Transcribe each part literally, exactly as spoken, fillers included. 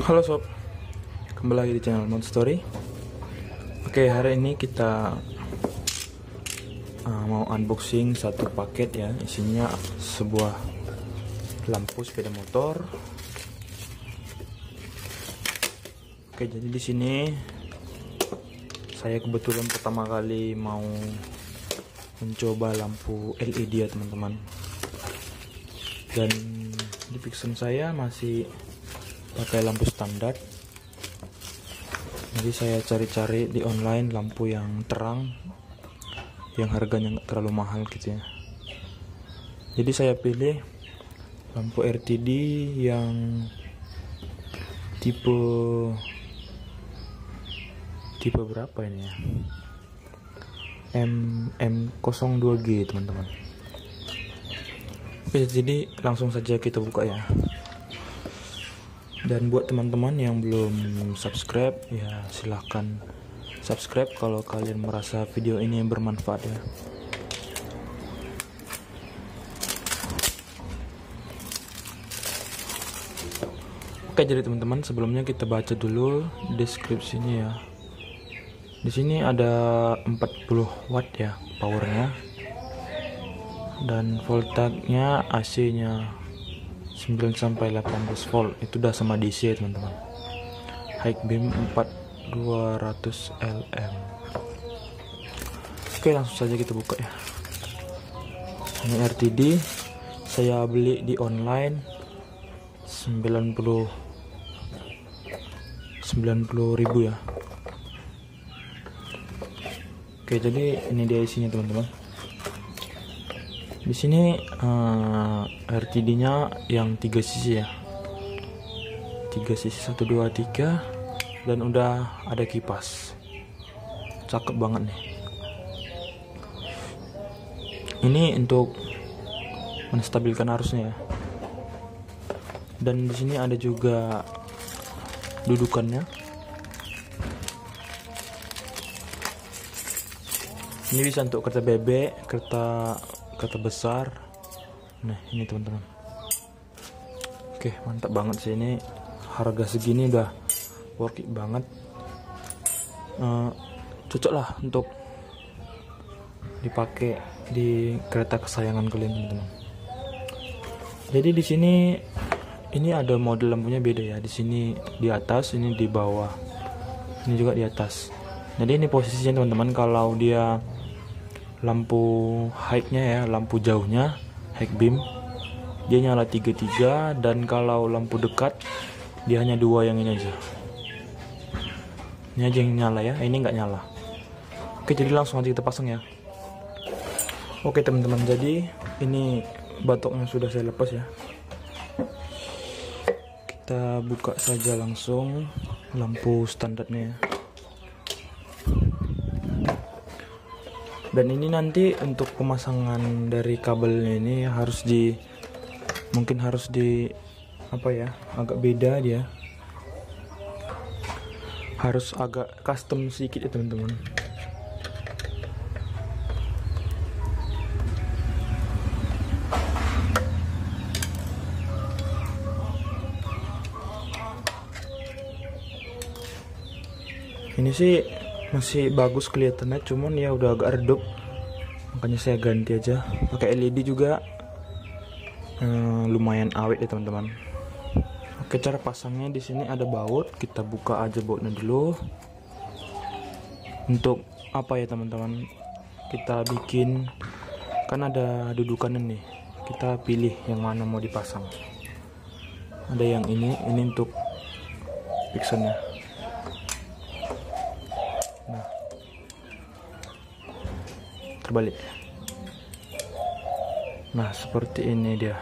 Halo sob, kembali lagi di channel Monstory. Oke, hari ini kita uh, mau unboxing satu paket ya. Isinya sebuah lampu sepeda motor. Oke, jadi di sini saya kebetulan pertama kali mau mencoba lampu L E D ya teman-teman. Dan di Pixen saya masih pakai lampu standar. Jadi saya cari-cari di online lampu yang terang, yang harganya nggak terlalu mahal gitu ya. Jadi saya pilih lampu R T D yang tipe tipe berapa ini ya? M M nol dua G teman-teman. Oke, jadi langsung saja kita buka ya. Dan buat teman-teman yang belum subscribe, ya silahkan subscribe kalau kalian merasa video ini bermanfaat ya. Oke, jadi teman-teman, sebelumnya kita baca dulu deskripsinya ya. Di sini ada empat puluh watt ya powernya, dan voltanya A C-nya sembilan sampai delapan belas volt, itu udah sama D C teman-teman. High beam empat ribu dua ratus L M. Oke, langsung saja kita buka ya. Ini R T D, saya beli di online sembilan puluh ribu ya. Oke, jadi ini dia isinya teman-teman. Di sini uh, R T D-nya yang tiga sisi ya, tiga sisi, satu dua tiga, dan udah ada kipas, cakep banget nih. Ini untuk menstabilkan arusnya ya. Dan di sini ada juga dudukannya. Ini bisa untuk kereta bebek, kereta kereta besar. Nah ini teman-teman. Oke, mantap banget sih ini. Harga segini udah worth it banget. uh, Cocok lah untuk dipakai di kereta kesayangan kalian teman-teman. Jadi di sini ini ada model lampunya beda ya. Di sini di atas, ini di bawah, ini juga di atas. Jadi ini posisinya teman-teman, kalau dia lampu high-nya ya, lampu jauhnya, high beam, dia nyala tiga tiga, dan kalau lampu dekat dia hanya dua, yang ini aja. Ini aja yang nyala ya, ini nggak nyala. Oke, jadi langsung aja kita pasang ya. Oke teman-teman, jadi ini batoknya sudah saya lepas ya. Kita buka saja langsung lampu standarnya ya. Dan ini nanti untuk pemasangan dari kabelnya ini harus di mungkin harus di apa ya, agak beda dia, harus agak custom sedikit ya teman-teman. Ini sih masih bagus kelihatannya, cuman ya udah agak redup, makanya saya ganti aja pakai L E D juga. hmm, lumayan awet ya teman-teman. Oke, cara pasangnya di sini ada baut, kita buka aja bautnya dulu. Untuk apa ya teman-teman, kita bikin, kan ada dudukannya nih, kita pilih yang mana mau dipasang. Ada yang ini, ini untuk Pixennya. Nah, terbalik. Nah, seperti ini dia.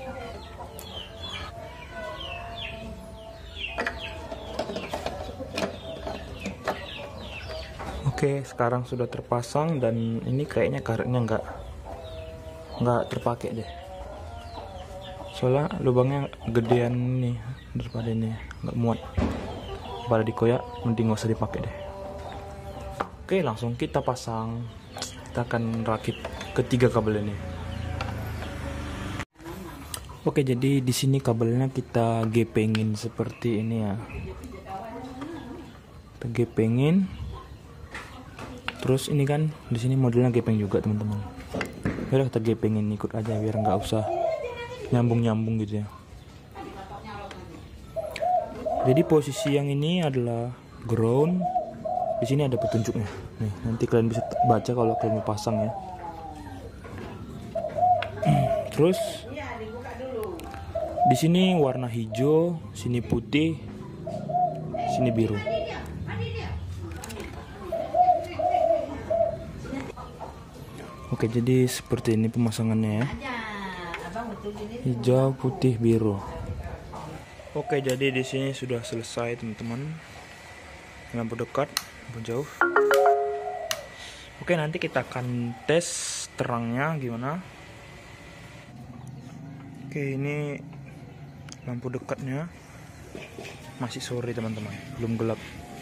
Oke, sekarang sudah terpasang, dan ini kayaknya karetnya nggak nggak terpakai deh. Soalnya lubangnya gedean nih daripada ini, nggak muat. Pada dikoyak, mending nggak usah dipakai deh. Oke, langsung kita pasang. Kita akan rakit ketiga kabel ini. Oke, jadi di sini kabelnya kita gepengin seperti ini ya. Kita gepengin. Terus ini kan di sini modelnya gepeng juga teman-teman. Biar kita gepengin ikut aja biar nggak usah nyambung-nyambung gitu ya. Jadi posisi yang ini adalah ground. Di sini ada petunjuknya. Nih, nanti kalian bisa baca kalau kalian mau pasang ya. Terus di sini warna hijau, sini putih, sini biru. Oke, jadi seperti ini pemasangannya ya. Hijau, putih, biru. Oke, jadi di sini sudah selesai teman-teman. Lampu dekat, lampu jauh. Oke, nanti kita akan tes terangnya gimana. Oke, ini lampu dekatnya masih sore teman-teman, belum gelap.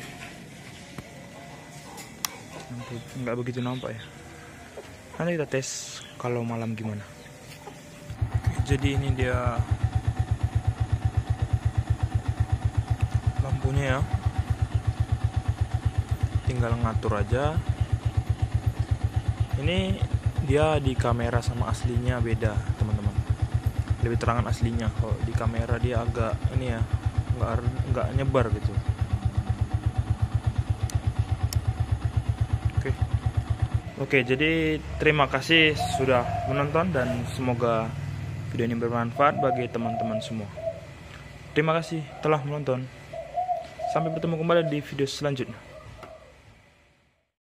Lampu nggak begitu nampak ya. Nanti kita tes kalau malam gimana. Jadi ini dia lampunya ya. Tinggal ngatur aja. Ini dia di kamera sama aslinya beda teman-teman. Lebih terangan aslinya. Kalau di kamera dia agak ini ya, nggak nggak nyebar gitu. Oke, oke. Jadi terima kasih sudah menonton dan semoga video ini bermanfaat bagi teman-teman semua. Terima kasih telah menonton. Sampai bertemu kembali di video selanjutnya.